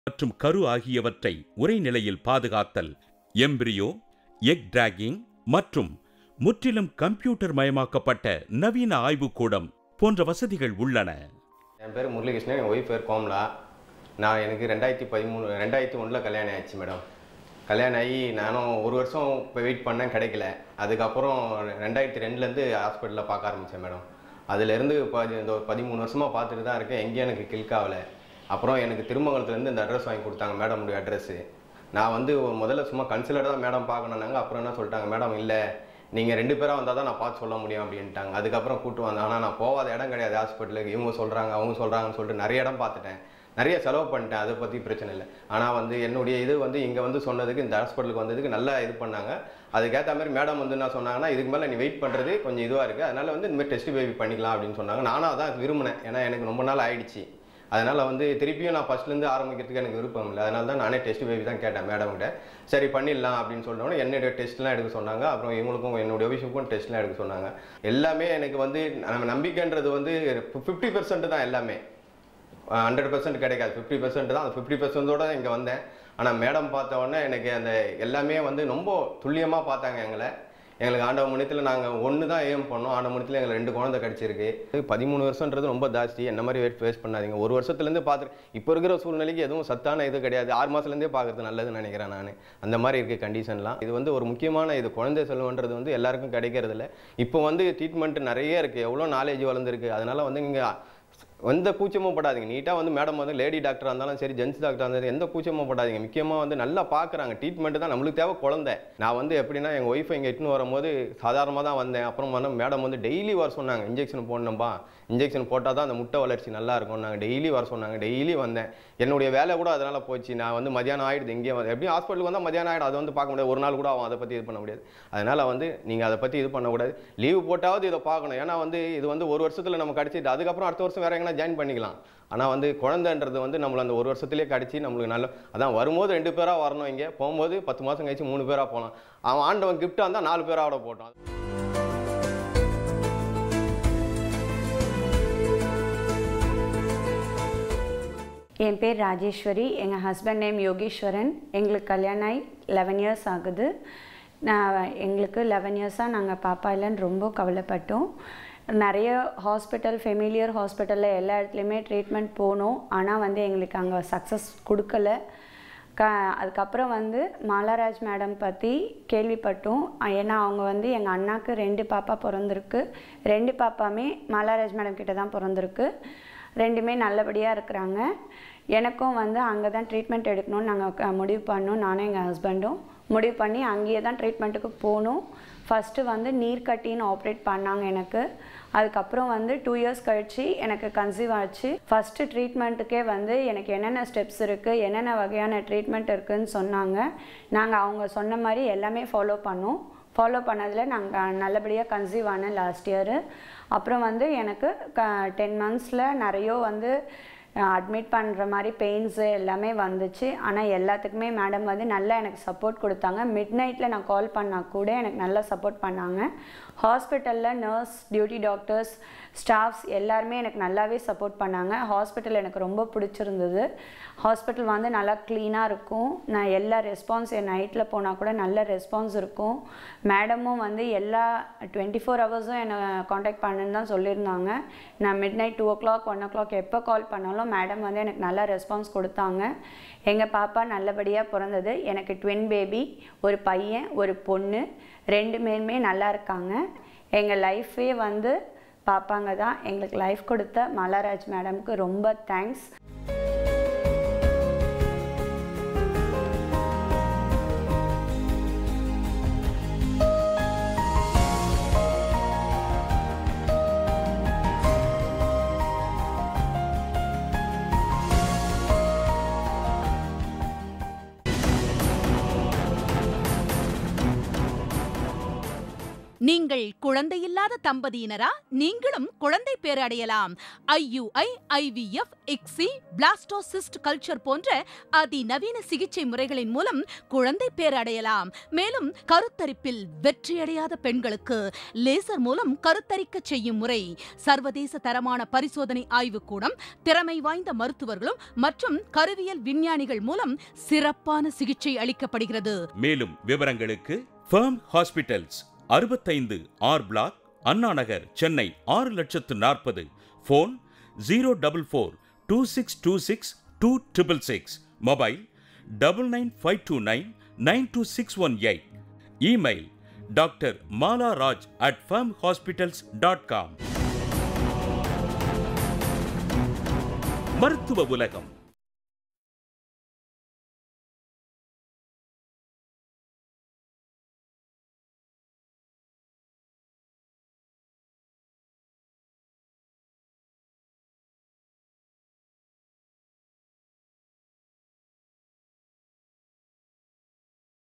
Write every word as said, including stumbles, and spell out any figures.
மற்றும் கரு ஆகியவற்றை ஒரே நிலையில் பாதுகாத்தல், எம்பிரியோ, எக் டிராகிங் மற்றும் முற்றிலும் கம்ப்யூட்டர் மயமாக்கப்பட்ட நவீன ஆய்வுக்கூடம் போன்ற வசதிகள் உள்ளன. என் பேர் முரளிகிருஷ்ணன், என் ஒய்ஃப் பேர் கோமலா. நான் எனக்கு ரெண்டாயிரத்தி பதிமூணு ரெண்டாயிரத்தி ஒன்றில் கல்யாணம் ஆயிடுச்சு மேடம். கல்யாணம் ஆகி நானும் ஒரு வருஷம் இப்போ வெயிட் பண்ணேன், கிடைக்கல. அதுக்கப்புறம் ரெண்டாயிரத்தி ரெண்டுலேருந்து ஹாஸ்பிட்டலில் பார்க்க ஆரம்பித்தேன் மேடம். அதுலேருந்து பதி இந்த ஒரு பதிமூணு வருஷமாக பார்த்துட்டு தான் இருக்கேன். எங்கேயும் எனக்கு கிளிக் ஆகலை. அப்புறம் எனக்கு திருமங்கலத்துலேருந்து இந்த அட்ரஸ் வாங்கி கொடுத்தாங்க, மேடமுடைய அட்ரஸ்ஸு. நான் வந்து முதல்ல சும்மா கன்சிலர் தான் மேடம் பார்க்கணுன்னாங்க. அப்புறம் என்ன சொல்லிட்டாங்க, மேடம் இல்லை, நீங்கள் ரெண்டு பேராக வந்தால் தான் நான் பார்த்து சொல்ல முடியும் அப்படின்ட்டாங்க. அதுக்கப்புறம் கூப்பிட்டு வந்தேன். ஆனால் நான் போகாத இடம் கிடையாது ஹாஸ்பிட்டலுக்கு. இவங்க சொல்கிறாங்க அவங்க சொல்கிறாங்கன்னு சொல்லிட்டு நிறைய இடம் பார்த்துட்டேன், நிறைய செலவு பண்ணிட்டேன். அதை பற்றி பிரச்சனை இல்லை. ஆனால் வந்து என்னுடைய இது வந்து இங்கே வந்து சொன்னதுக்கு, இந்த ஹாஸ்பிட்டலுக்கு வந்ததுக்கு நல்லா இது பண்ணாங்க. அதுக்கேற்ற மாதிரி மேடம் வந்து என்ன சொன்னாங்கன்னா, இதுக்கு மேலே நீ வெயிட் பண்ணுறது கொஞ்சம் இதுவாக இருக்குது, அதனால் வந்து இந்தமாதிரி டெஸ்ட் பேபி பண்ணிக்கலாம் அப்படின்னு சொன்னாங்க. நானும் அதான் விரும்பினேன். ஏன்னா எனக்கு ரொம்ப நாள் ஆயிடுச்சு. அதனால் வந்து திருப்பியும் நான் ஃபஸ்ட்லேருந்து ஆரம்பிக்கிறதுக்கு எனக்கு விருப்பம் இல்லை. அதனால தான் நானே டெஸ்ட் பேபி தான் கேட்டேன் மேடம்கிட்ட. சரி பண்ணிடலாம் அப்படின்னு சொன்னோன்னே என்னுடைய டெஸ்ட்லாம் எடுக்க சொன்னாங்க. அப்புறம் இவங்களுக்கும் என்னுடைய ஒய்ஃபுக்கும் டெஸ்ட்லாம் எடுக்க சொன்னாங்க. எல்லாமே எனக்கு வந்து நம்ம நம்பிக்கைன்றது வந்து ஃபிஃப்டி பர்சன்ட் தான். எல்லாமே ஹண்ட்ரட் பர்சன்ட் கிடைக்காது, ஃபிஃப்டி பர்சன்ட் தான். அந்த ஃபிஃப்டி பர்சன்டோட இங்கே வந்தேன். ஆனால் மேடம் பார்த்த உடனே எனக்கு அந்த எல்லாமே வந்து ரொம்ப துல்லியமாக பார்த்தாங்க எங்களை. எங்களுக்கு ஆண்டவ முனியத்தில் நாங்கள் ஒன்று தான் ஏம் பண்ணோம். ஆண்டவ முனியத்தில் எங்களுக்கு ரெண்டு குழந்தை கிடச்சிருக்கு. பதிமூணு வருஷன்றது ரொம்ப ஜாஸ்தி. என்ன மாதிரி வெயிட் வேஸ்ட் பண்ணாதீங்க. ஒரு வருஷத்துலேருந்து பார்த்துட்டு இப்போ இருக்கிற சூழ்நிலைக்கு எதுவும் சத்தான இது கிடையாது. ஆறு மாதத்துலேருந்தே பார்க்குறது நல்லதுன்னு நினைக்கிறேன் நான். அந்த மாதிரி இருக்குது கண்டிஷன்லாம். இது வந்து ஒரு முக்கியமான இது. குழந்தை செல்வன்றது வந்து எல்லாருக்கும் கிடைக்கிறது இல்லை. இப்போ வந்து ட்ரீட்மெண்ட் நிறைய இருக்குது, எவ்வளோ நாலேஜ் வளர்ந்துருக்கு. அதனால் வந்து நீங்கள் எந்த கூச்சமும் படாதீங்க. நீட்டாக வந்து மேடம் வந்து லேடி டாக்டராக இருந்தாலும் சரி, ஜென்ஸ் டாக்டராக இருந்தாலும் எந்த கூச்சமும் படாதீங்க. முக்கியமாக வந்து நல்லா பார்க்குறாங்க. ட்ரீட்மெண்ட் தான் நம்மளுக்கு தேவை. குழந்தை நான் வந்து எப்படின்னா, எங்கள் ஒய்ஃபை இங்கே இட்டுன்னு வரும்போது சாதாரணமாக தான் வந்தேன். அப்புறம் வந்து மேடம் வந்து டெய்லி வர சொன்னாங்க. இன்ஜெக்ஷன் போடணும்பா, இன்ஜெக்ஷன் போட்டால் தான் அந்த முட்டை வளர்ச்சி நல்லா இருக்கும். நாங்கள் டெய்லி வர சொன்னாங்க. டெய்லி வந்தேன். என்னுடைய வேலை கூட அதனால் போச்சு. நான் வந்து மதியானம் ஆகிடுது. இங்கே வந்து எப்படியும் ஹாஸ்பிட்டலுக்கு வந்தால் மதியானம் ஆகிடும். அதை வந்து பார்க்க முடியாது. ஒரு நாள் கூட ஆகும். அதை பற்றி இது பண்ண முடியாது. அதனால் வந்து நீங்கள் அதை பற்றி இது பண்ணக்கூடாது. லீவு போட்டாவது இதை பார்க்கணும். ஏன்னா வந்து இது வந்து ஒரு வருஷத்தில் நம்ம கிடச்சிட்டு அதுக்கப்புறம் அடுத்த வருஷம் வேறு எங்கன்னா ஜாயின் பண்ணிக்கலாம். ஆனால் வந்து குழந்தைன்றது வந்து நம்மளை அந்த ஒரு வருஷத்துலேயே கிடச்சி நம்மளுக்கு நல்ல அதான் வரும்போது ரெண்டு பேராக வரணும். இங்கே போகும்போது பத்து மாதம் கழிச்சு மூணு பேராக போகலாம். அவன் ஆண்டவன் கிஃப்டாக இருந்தால் நாலு பேராக போட்டான். என் பேர் ராஜேஸ்வரி. எங்கள் ஹஸ்பண்ட் நேம் யோகேஸ்வரன். எங்களுக்கு கல்யாணம் ஆகி லெவன் இயர்ஸ் ஆகுது. நான் எங்களுக்கு லெவன் இயர்ஸாக நாங்கள் பாப்பா இல்லைன்னு ரொம்ப கவலைப்பட்டோம். நிறைய ஹாஸ்பிட்டல், ஃபெமிலியர் ஹாஸ்பிட்டலில் எல்லா இடத்துலையுமே ட்ரீட்மெண்ட் போனோம். ஆனால் வந்து எங்களுக்கு அங்கே சக்ஸஸ் கொடுக்கல. க அதுக்கப்புறம் வந்து மாலாராஜ் மேடம் பற்றி கேள்விப்பட்டோம். ஏன்னா அவங்க வந்து எங்கள் அண்ணாவுக்கு ரெண்டு பாப்பா பிறந்திருக்கு. ரெண்டு பாப்பாமே மாலாராஜ் மேடம் கிட்ட தான் பிறந்திருக்கு. ரெண்டுமே நல்லபடியாக இருக்கிறாங்க. எனக்கும் வந்து அங்கே தான் ட்ரீட்மெண்ட் எடுக்கணும்னு நாங்கள் முடிவு பண்ணோம். நானும் எங்கள் ஹஸ்பண்டும் முடிவு பண்ணி அங்கேயே தான் ட்ரீட்மெண்ட்டுக்கு போகணும். ஃபஸ்ட்டு வந்து நீர் கட்டின்னு ஆப்ரேட் பண்ணாங்க எனக்கு. அதுக்கப்புறம் வந்து டூ இயர்ஸ் கழிச்சு எனக்கு கன்சீவ் ஆச்சு. ஃபஸ்ட்டு ட்ரீட்மெண்ட்டுக்கே வந்து எனக்கு என்னென்ன ஸ்டெப்ஸ் இருக்குது, என்னென்ன வகையான ட்ரீட்மெண்ட் இருக்குதுன்னு சொன்னாங்க. நாங்கள் அவங்க சொன்ன மாதிரி எல்லாமே ஃபாலோ பண்ணோம். ஃபாலோ பண்ணதில் நாங்கள் நல்லபடியாக கன்சீவ் ஆனேன் லாஸ்ட் இயரு. அப்புறம் வந்து எனக்கு க டென் மந்த்ஸில் நிறைய வந்து அட்மிட் பண்ணுற மாதிரி பெயின்ஸு எல்லாமே வந்துச்சு. ஆனால் எல்லாத்துக்குமே மேடம் வந்து நல்லா எனக்கு சப்போர்ட் கொடுத்தாங்க. மிட் நைட்டில் நான் கால் பண்ணால் கூட எனக்கு நல்லா சப்போர்ட் பண்ணாங்க. ஹாஸ்பிட்டலில் நர்ஸ், டியூட்டி டாக்டர்ஸ், ஸ்டாஃப்ஸ் எல்லாருமே எனக்கு நல்லாவே சப்போர்ட் பண்ணாங்க. ஹாஸ்பிட்டல் எனக்கு ரொம்ப பிடிச்சிருந்தது. ஹாஸ்பிட்டல் வந்து நல்லா க்ளீனாக இருக்கும். நான் எல்லா ரெஸ்பான்ஸ் என் நைட்டில் போனால் கூட நல்ல ரெஸ்பான்ஸ் இருக்கும். மேடமும் வந்து எல்லா டுவெண்ட்டி ஃபோர் ஹவர்ஸும் என்னை காண்டாக்ட் பண்ணுன்னு தான் சொல்லியிருந்தாங்க. நான் midnight two o'clock one o'clock எப்போ கால் பண்ணாலும் மேடம் வந்து எனக்கு நல்லா ரெஸ்பான்ஸ் கொடுத்தாங்க. எங்கள் பாப்பா நல்லபடியாக பிறந்தது. எனக்கு ட்வின் பேபி, ஒரு பையன் ஒரு பொண்ணு, ரெண்டு பேருமே நல்லா இருக்காங்க. எங்கள் லைஃபே வந்து பாப்பாங்க தான். எங்களுக்கு லைஃப் கொடுத்த மலாராஜ் மேடமுக்கு ரொம்ப தேங்க்ஸ். நீங்கள் குழந்தையில்லாத தம்பதியினரா? நீங்களும் குழந்தை பேறு அடையலாம். IUI, IVF, ICSI, blastocyst culture போன்ற அதிநவீன சிகிச்சை முறைகளின் மூலம் குழந்தை பேறு அடையலாம். மேலும் கருத்தரிப்பில் வெற்றியடையாத பெண்களுக்கு லேசர் மூலம் கருத்தரிக்க செய்யும் முறை, சர்வதேச தரமான பரிசோதனை ஆய்வுக்கூடம், திறமை வாய்ந்த மருத்துவர்களும் மற்றும் கருவியல் விஞ்ஞானிகள் மூலம் சிறப்பான சிகிச்சை அளிக்கப்படுகிறது. மேலும் விவரங்களுக்கு ஃபர்ம் ஹாஸ்பிட்டல்ஸ், அறுபத்தைந்து ஆர் பிளாக், அண்ணா நகர், சென்னை ஆறு லட்சத்து நாற்பது. Phone zero double four two six two six two triple six. Mobile double nine five two nine nine two six one eight. Email doctor Mala Raj at firm hospitals dot com. மருத்துவ உலகம்.